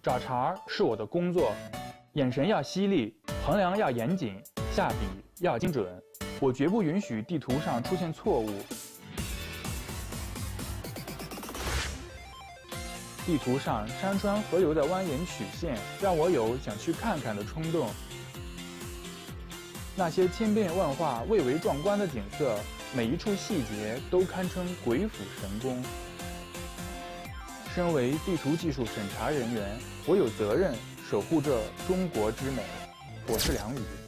找茬儿是我的工作，眼神要犀利，衡量要严谨，下笔要精准。我绝不允许地图上出现错误。地图上山川河流的蜿蜒曲线，让我有想去看看的冲动。那些千变万化、蔚为壮观的景色，每一处细节都堪称鬼斧神工。身为地图技术审查人员，我有责任守护着中国之美。我是梁宇。